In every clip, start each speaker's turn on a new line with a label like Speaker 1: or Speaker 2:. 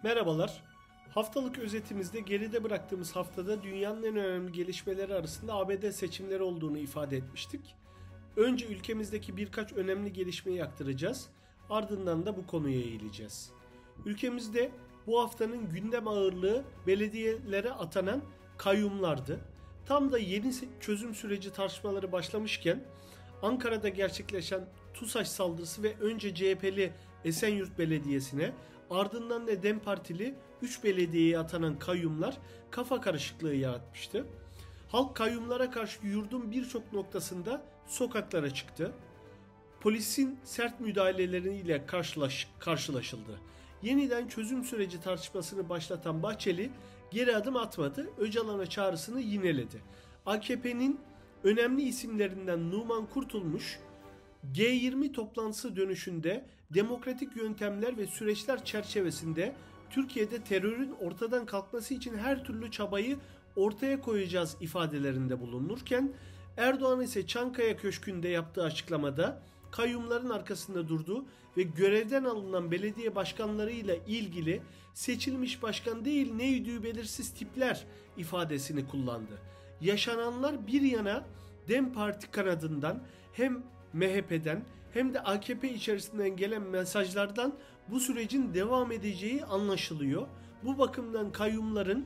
Speaker 1: Merhabalar. Haftalık özetimizde geride bıraktığımız haftada dünyanın en önemli gelişmeleri arasında ABD seçimleri olduğunu ifade etmiştik. Önce ülkemizdeki birkaç önemli gelişmeyi aktaracağız. Ardından da bu konuya eğileceğiz. Ülkemizde bu haftanın gündem ağırlığı belediyelere atanan kayyumlardı. Tam da yeni çözüm süreci tartışmaları başlamışken Ankara'da gerçekleşen TUSAŞ saldırısı ve önce CHP'li Esenyurt Belediyesi'ne ardından da DEM Partili 3 belediyeye atanan kayyumlar kafa karışıklığı yaratmıştı. Halk kayyumlara karşı yurdun birçok noktasında sokaklara çıktı. Polisin sert müdahaleleriyle karşılaşıldı. Yeniden çözüm süreci tartışmasını başlatan Bahçeli geri adım atmadı, Öcalan'a çağrısını yineledi. AKP'nin önemli isimlerinden Numan Kurtulmuş, G20 toplantısı dönüşünde demokratik yöntemler ve süreçler çerçevesinde Türkiye'de terörün ortadan kalkması için her türlü çabayı ortaya koyacağız ifadelerinde bulunurken Erdoğan ise Çankaya Köşkü'nde yaptığı açıklamada kayyumların arkasında durdu ve görevden alınan belediye başkanlarıyla ilgili seçilmiş başkan değil neydi belirsiz tipler ifadesini kullandı. Yaşananlar bir yana DEM Parti kanadından hem MHP'den hem de AKP içerisinden gelen mesajlardan bu sürecin devam edeceği anlaşılıyor. Bu bakımdan kayyumların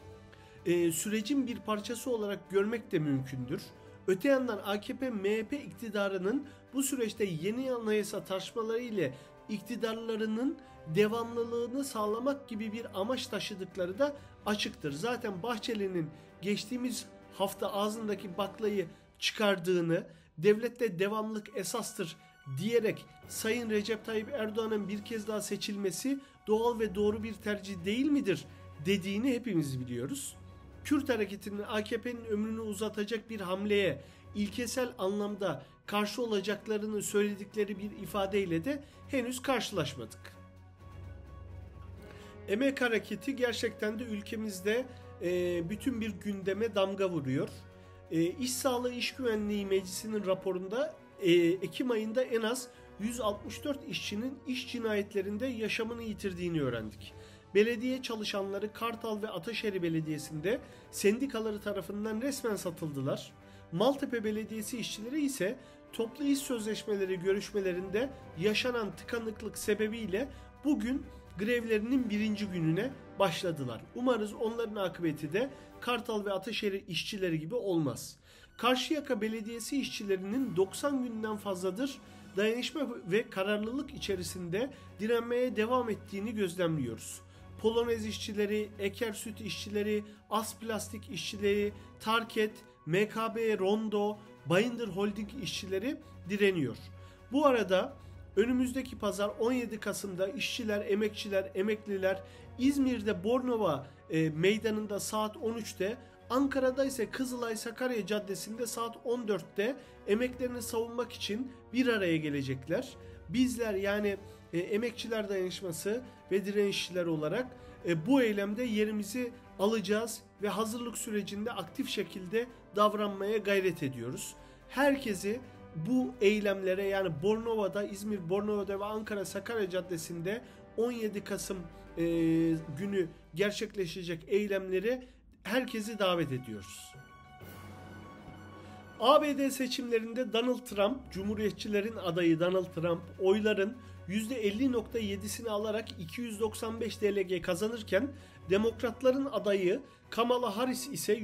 Speaker 1: sürecin bir parçası olarak görmek de mümkündür. Öte yandan AKP-MHP iktidarının bu süreçte yeni anayasa tartışmaları ile iktidarlarının devamlılığını sağlamak gibi bir amaç taşıdıkları da açıktır. Zaten Bahçeli'nin geçtiğimiz hafta ağzındaki baklayı çıkardığını, devlette devamlılık esastır diyerek Sayın Recep Tayyip Erdoğan'ın bir kez daha seçilmesi doğal ve doğru bir tercih değil midir dediğini hepimiz biliyoruz. Kürt hareketinin AKP'nin ömrünü uzatacak bir hamleye ilkesel anlamda karşı olacaklarını söyledikleri bir ifadeyle de henüz karşılaşmadık. Emek hareketi gerçekten de ülkemizde bütün bir gündeme damga vuruyor. İş Sağlığı İş Güvenliği Meclisi'nin raporunda Ekim ayında en az 164 işçinin iş cinayetlerinde yaşamını yitirdiğini öğrendik. Belediye çalışanları Kartal ve Ataşehir Belediyesi'nde sendikaları tarafından resmen satıldılar. Maltepe Belediyesi işçileri ise toplu iş sözleşmeleri görüşmelerinde yaşanan tıkanıklık sebebiyle bugün grevlerinin birinci gününe başladılar. Umarız onların akıbeti de Kartal ve Ataşehir işçileri gibi olmaz. Karşıyaka Belediyesi işçilerinin 90 günden fazladır dayanışma ve kararlılık içerisinde direnmeye devam ettiğini gözlemliyoruz. Polonez işçileri, Eker Süt işçileri, As Plastik işçileri, Tarket, MKB, Rondo, Bayındır Holding işçileri direniyor. Bu arada önümüzdeki pazar 17 Kasım'da işçiler, emekçiler, emekliler İzmir'de Bornova meydanında saat 13'te, Ankara'da ise Kızılay Sakarya Caddesi'nde saat 14'te emeklerini savunmak için bir araya gelecekler. Bizler yani emekçiler dayanışması ve direnişçiler olarak bu eylemde yerimizi alacağız ve hazırlık sürecinde aktif şekilde davranmaya gayret ediyoruz. Herkesi bu eylemlere yani Bornova'da, İzmir Bornova'da ve Ankara Sakarya Caddesi'nde 17 Kasım günü gerçekleşecek eylemlere herkesi davet ediyoruz. ABD seçimlerinde Donald Trump, Cumhuriyetçilerin adayı Donald Trump oyların %50.7'sini alarak 295 delege kazanırken Demokratların adayı Kamala Harris ise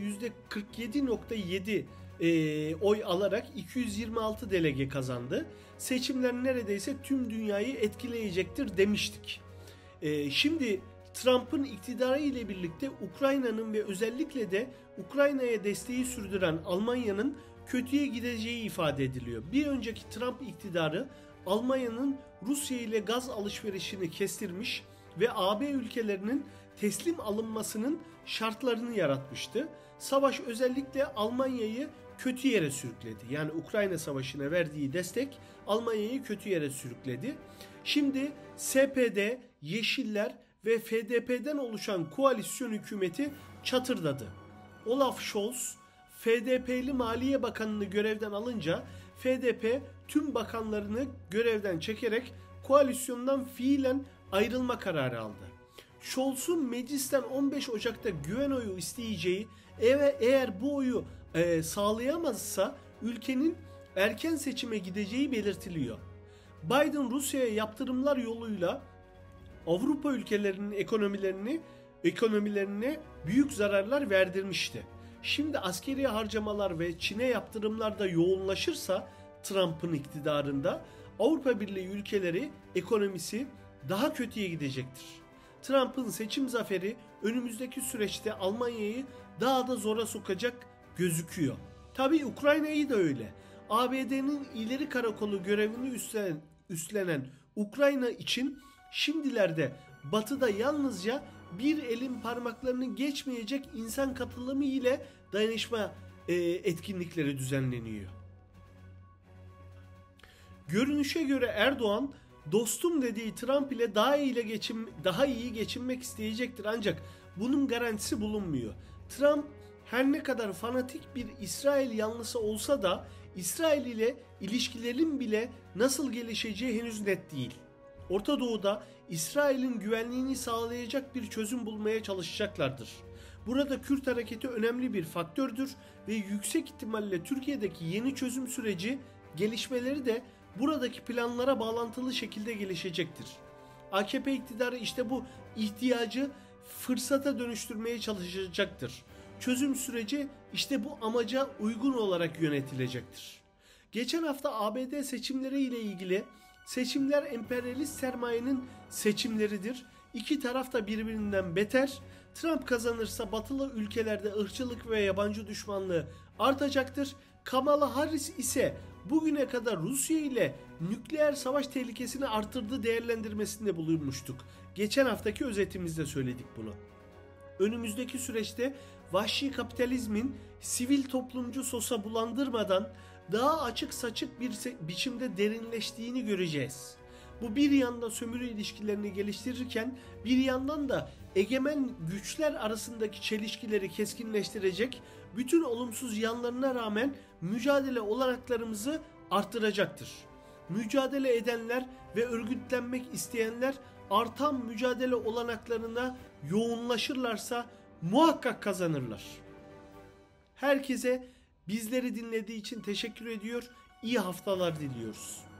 Speaker 1: %47.7 oy alarak 226 delege kazandı. Seçimler neredeyse tüm dünyayı etkileyecektir demiştik. Şimdi Trump'ın iktidarı ile birlikte Ukrayna'nın ve özellikle de Ukrayna'ya desteği sürdüren Almanya'nın kötüye gideceği ifade ediliyor. Bir önceki Trump iktidarı Almanya'nın Rusya ile gaz alışverişini kestirmiş ve AB ülkelerinin teslim alınmasının şartlarını yaratmıştı. Savaş özellikle Almanya'yı kötü yere sürükledi. Yani Ukrayna Savaşı'na verdiği destek Almanya'yı kötü yere sürükledi. Şimdi SPD, Yeşiller ve FDP'den oluşan koalisyon hükümeti çatırdadı. Olaf Scholz, FDP'li Maliye Bakanı'nı görevden alınca FDP tüm bakanlarını görevden çekerek koalisyondan fiilen ayrılma kararı aldı. Scholz'un meclisten 15 Ocak'ta güven oyu isteyeceği, eğer bu oyu sağlayamazsa ülkenin erken seçime gideceği belirtiliyor. Biden Rusya'ya yaptırımlar yoluyla Avrupa ülkelerinin ekonomilerine büyük zararlar verdirmişti. Şimdi askeri harcamalar ve Çin'e yaptırımlar da yoğunlaşırsa Trump'ın iktidarında Avrupa Birliği ülkeleri ekonomisi daha kötüye gidecektir. Trump'ın seçim zaferi önümüzdeki süreçte Almanya'yı daha da zora sokacak gözüküyor. Tabii Ukrayna'yı da öyle. ABD'nin ileri karakolu görevini üstlenen Ukrayna için şimdilerde Batı'da yalnızca bir elin parmaklarını geçmeyecek insan katılımı ile dayanışma etkinlikleri düzenleniyor. Görünüşe göre Erdoğan dostum dediği Trump ile daha iyi geçinmek isteyecektir, ancak bunun garantisi bulunmuyor. Trump her ne kadar fanatik bir İsrail yanlısı olsa da İsrail ile ilişkilerin bile nasıl gelişeceği henüz net değil. Orta Doğu'da İsrail'in güvenliğini sağlayacak bir çözüm bulmaya çalışacaklardır. Burada Kürt hareketi önemli bir faktördür ve yüksek ihtimalle Türkiye'deki yeni çözüm süreci gelişmeleri de buradaki planlara bağlantılı şekilde gelişecektir. AKP iktidarı işte bu ihtiyacı fırsata dönüştürmeye çalışacaktır. Çözüm süreci işte bu amaca uygun olarak yönetilecektir. Geçen hafta ABD seçimleri ile ilgili seçimler emperyalist sermayenin seçimleridir. İki taraf da birbirinden beter. Trump kazanırsa batılı ülkelerde ırkçılık ve yabancı düşmanlığı artacaktır. Kamala Harris ise bugüne kadar Rusya ile nükleer savaş tehlikesini artırdığı değerlendirmesinde bulunmuştuk. Geçen haftaki özetimizde söyledik bunu. Önümüzdeki süreçte vahşi kapitalizmin sivil toplumcu sosa bulandırmadan daha açık saçık bir biçimde derinleştiğini göreceğiz. Bu bir yanda sömürü ilişkilerini geliştirirken bir yandan da egemen güçler arasındaki çelişkileri keskinleştirecek, bütün olumsuz yanlarına rağmen mücadele olanaklarımızı arttıracaktır. Mücadele edenler ve örgütlenmek isteyenler artan mücadele olanaklarına yoğunlaşırlarsa muhakkak kazanırlar. Herkese bizleri dinlediği için teşekkür ediyor, iyi haftalar diliyoruz.